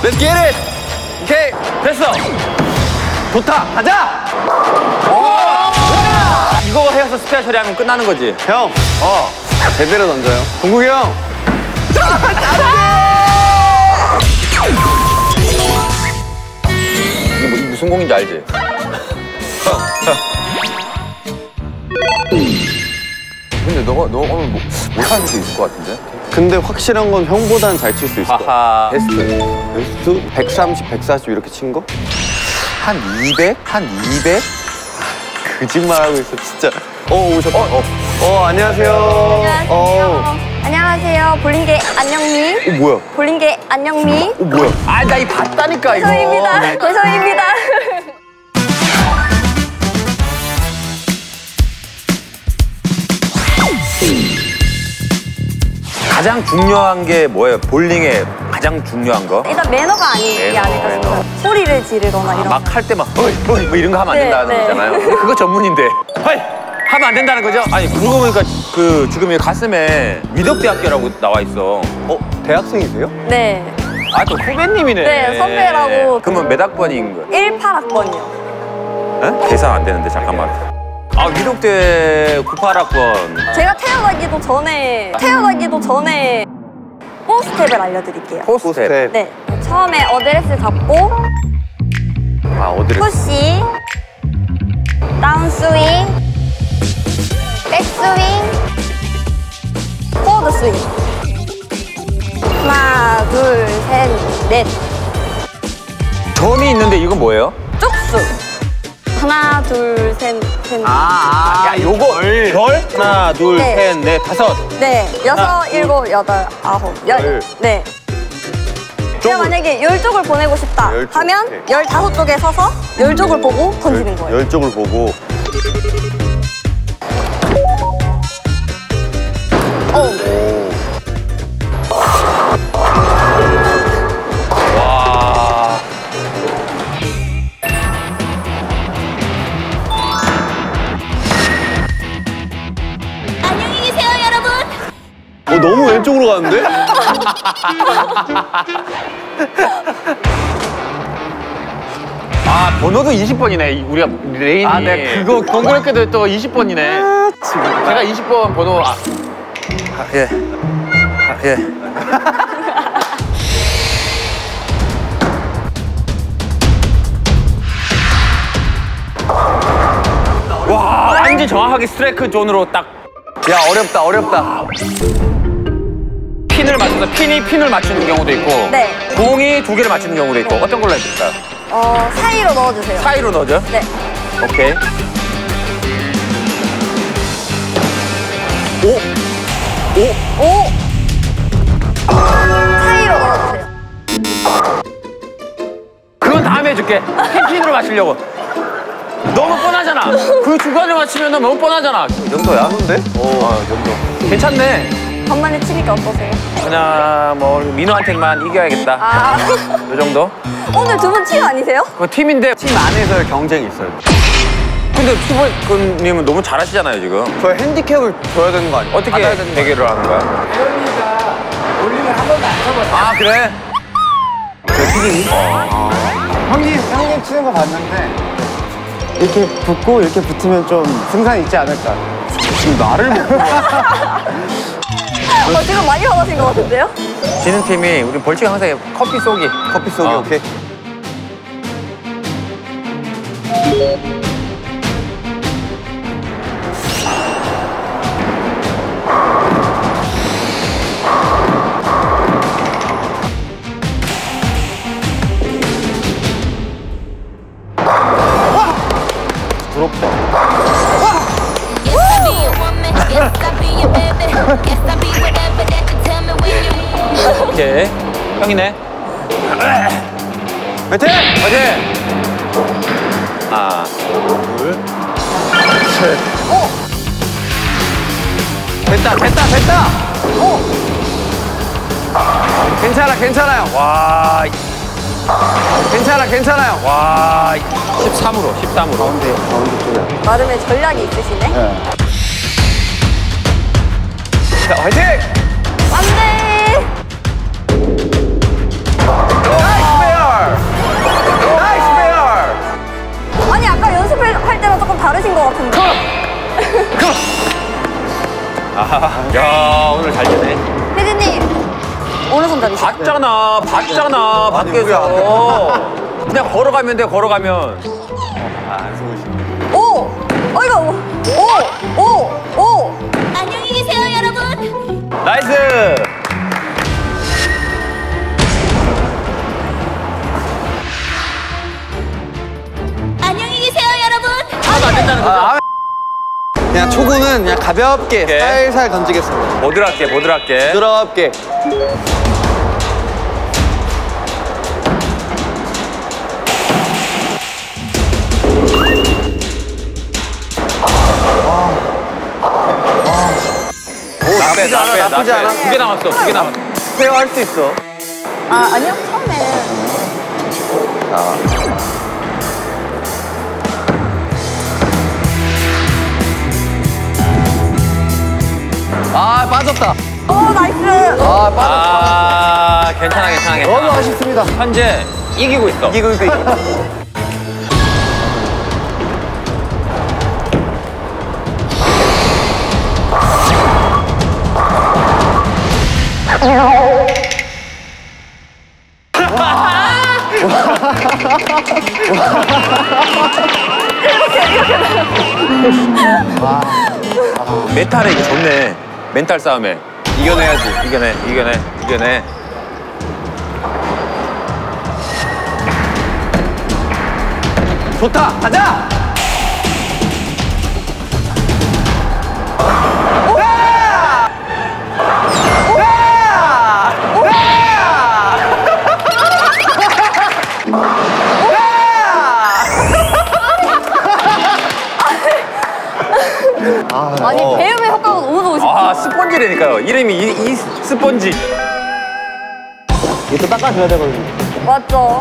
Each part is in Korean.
Let's get it! 오케이, 됐어. 좋다, 가자. 이거 해서 스페어 처리하면 끝나는 거지. 형, 제대로 던져요. 동국이 형. 이게 무슨 공인지 알지? 근데 너가 오늘 못하는 게 있을 것 같은데? 근데 확실한 건 형보단 잘 칠 수 있을 것 같아. 하하. 베스트. 베스트? 130, 140 이렇게 친 거? 한 200? 한 200? 거짓말하고 있어, 진짜. 오셨다. 안녕하세요. 안녕하세요. 안녕하세요. 볼링계 안녕미. 뭐야? 볼링계 안녕미. 뭐야? 아, 나 이 봤다니까, 이거. 배서입니다. 배서입니다. 가장 중요한 게 뭐예요? 볼링에 가장 중요한 거? 일단 매너가 아니지 매너, 않을까 싶어요. 소리를 지르거나 이런 거. 막 할 때 막 어이 뭐 이런 거 하면 안 네, 된다는 네. 거잖아요. 근데 그거 전문인데. 헐! 하면 안 된다는 거죠? 아니 그러고 보니까 그 지금 이 가슴에 위덕대학교라고 나와 있어. 대학생이세요? 네. 아 또 후배님이네. 네, 선배라고. 그러면 몇 학번인 거예요? 18학번이요. 계산 안 되는데 잠깐만. 아 위덕대 98학번. 제가 태어나기도 전에 4스텝을 알려드릴게요. 포스텝. 네. 처음에 어드레스 잡고 아 어디를? 푸시, 다운스윙, 백스윙, 포워드 스윙. 하나, 둘, 셋, 넷. 점이 있는데 이건 뭐예요? 쪽수. 하나, 둘, 셋, 넷. 야 요거 별? 하나 둘 네. 셋 넷 다섯. 네. 여섯, 일곱, 여덟, 아홉, 열. 네. 제가 만약에 10쪽을 보내고 싶다 10쪽, 하면 오케이. 15쪽에 서서 10쪽을 보고 던지는 거예요. 10쪽을 보고. 와. 안녕히 계세요, 여러분. 너무 왼쪽으로 가는데? 아 번호도 20번이네 우리가 레인이. 아, 네 그거 동그랗게도 또 20번이네. 제가 20번 번호. 예. 예. 와 완전 정확하게 스트라이크 존으로 딱. 야 어렵다 어렵다. 핀을 맞춰서 핀을 맞추는 경우도 있고. 네. 공이 2개를 맞추는 경우도 있고. 어떤 걸로 해드릴까요? 사이로 넣어주세요. 사이로 넣어줘? 네. 오케이. 오! 사이로 넣어주세요. 그건 다음에 해줄게. 핀으로 맞추려고. 너무 뻔하잖아. 그 중간에 맞추면 너무 뻔하잖아. 이 정도야? 근데? 이 정도. 괜찮네. 간만에 치니까 어떠세요? 그냥 뭐 민호한테만 이겨야겠다. 아. 이 정도? 오늘 두 분 팀 아니세요? 그 팀인데. 팀 안에서의 경쟁이 있어요. 근데 투볼님은 너무 잘하시잖아요 지금. 저 핸디캡을 줘야 되는 거 아니에요? 어떻게 대결을 하는 거야? 혜연이가 볼링을 한 번도 안 쳐봤어. 아 그래? 형님 치는 거 봤는데 이렇게 붙고 이렇게 붙으면 좀 승산이 있지 않을까. 지금 나를 못 봐. 지금 많이 화나신 것 같은데요? 지는 팀이 우리 벌칙 항상 커피 쏘기. 커피 쏘기, 오케이. 부럽다. 오케이. 형이네. 화이팅! 화이팅! 하나, 둘, 셋. 됐다. 괜찮아요. 와, 괜찮아요. 와. 13으로. 가운데 쪽에. 나름의 전략이 있으시네? 네. 자, 화이팅! 안 돼! 봤잖아. 봤잖아. 밖에서. 그냥 걸어가면 돼. 걸어가면. 오! 이거 오! 안녕히 계세요, 여러분. 나이스. 안녕히 계세요, 여러분. 하나도 안 된다는 거죠? 그냥 초구는 그냥 가볍게 오케이. 살살 던지겠습니다. 보드랍게, 보드랍게. 부드럽게. 나쁘지 않아, 나쁘지 않아. 2개 남았어, 2개 남았어. 페어 할 수 있어. 아니요, 처음에. 아, 빠졌다. 오, 나이스. 아, 빠졌다. 아, 괜찮아, 괜찮아, 괜찮아. 너무 아쉽습니다. 현재 이기고 있어. 이거. 메탈에 이게 좋네. 멘탈 싸움에. 이겨내야지. 이겨내. 좋다. 가자. 아니, 배움의 효과가 너무 좋으시죠? 아, 스펀지라니까요. 이름이 이 스펀지. 이거 또 닦아줘야 되거든요. 맞죠?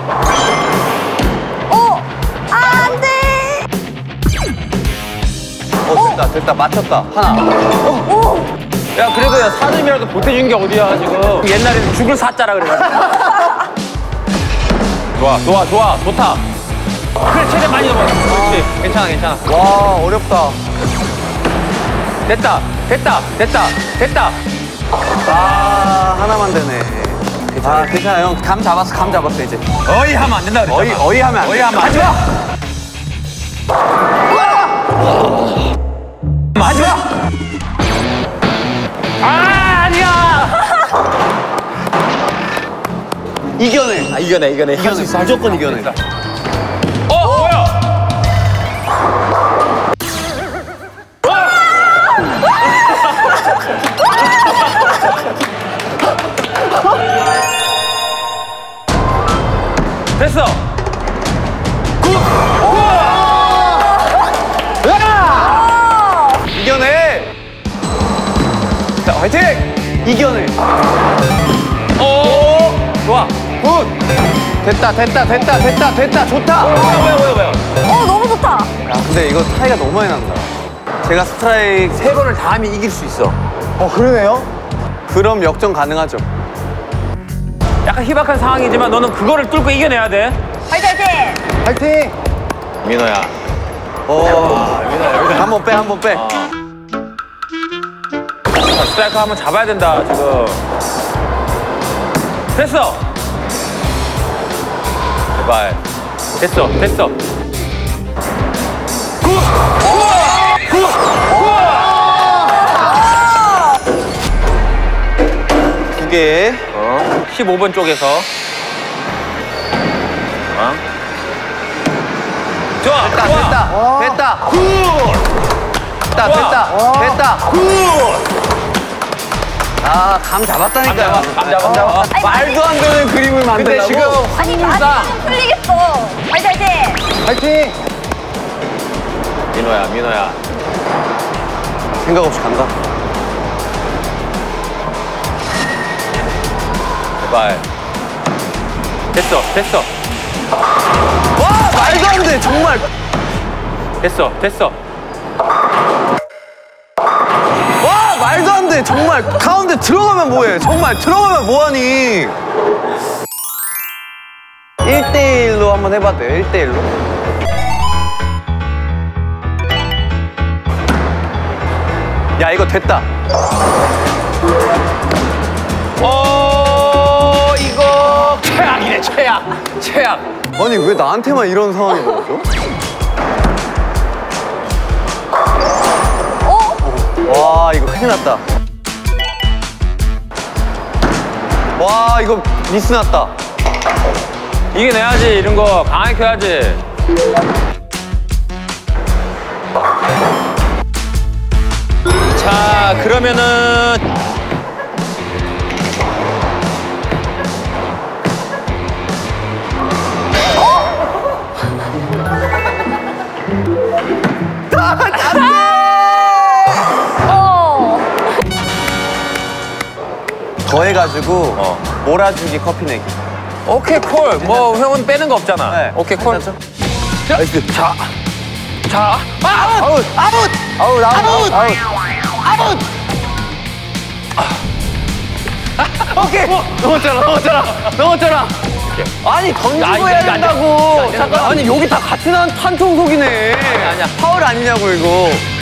오! 안 돼! 됐다. 맞췄다. 하나. 야, 그래도 야, 사람이라도 보태준 게 어디야, 지금. 옛날에는 죽을 사자라 그래가지고. 좋다. 그래, 최대한 많이 넘어. 그렇지. 괜찮아. 와, 어렵다. 됐다. 아, 하나만 되네. 아, 괜찮아, 형. 감 잡았어, 이제. 어이 하면 안 된다 그랬잖아. 어이 하면 안 돼. 어이 하면 안 돼. 하지 마! 아, 아니야! 이겨내. 이겨내. 할 수 있어. 무조건 이겨내. 뭐야? 됐어. 이겨내. 자, 화이팅! 이겨내. 좋아. 굿. 됐다. 좋다. 뭐야? 너무 좋다. 야, 근데 이거 차이가 너무 많이 난다. 제가 스트라이크 3번을 다 하면 이길 수 있어. 그러네요. 그럼 역전 가능하죠. 약간 희박한 상황이지만 너는 그거를 뚫고 이겨내야 돼. 화이팅! 파이팅! 민호야. 한번 빼. 자, 스트라이크 한번 잡아야 된다, 지금. 됐어. 제발. 됐어. 두 개. 15번 쪽에서. 좋아. 됐다. 아, 감 잡았다니까요. 감 잡아. 말도 안 되는 그림을 만들라고. 근데 지금 아니, 맞으면 풀리겠어. 화이팅! 파이팅! 민호야. 생각 없이 간다. 제발. 됐어. 와, 말도 안 돼, 정말. 됐어. 와, 말도 안 돼, 정말. 가운데 들어가면 뭐해? 정말 들어가면 뭐하니? 1대1로 한번 해봐도 돼요, 1대1로. 야, 이거 됐다. 이거 최악. 아니 왜 나한테만 이런 상황이 벌어져? 와 이거 큰일 났다. 와 이거 미스 났다. 이겨내야지, 이런 거. 강하게 켜야지. 자, 그러면은. 더 해가지고 몰아주기 커피 내기. 오케이, 콜. 뭐, 형은 빼는 거 없잖아. 네. 오케이, 콜. 나이스. 자, 아웃! 아웃! 아웃! 아웃! 아웃! 아웃! 오케이! 넘었잖아. 아니 던지고 야, 해야 이거 안 돼. 된다고. 이거 안 되는 잠깐 거야? 아니 여기 다 같은 한 통속이네. 아니야. 파울 아니냐고 이거.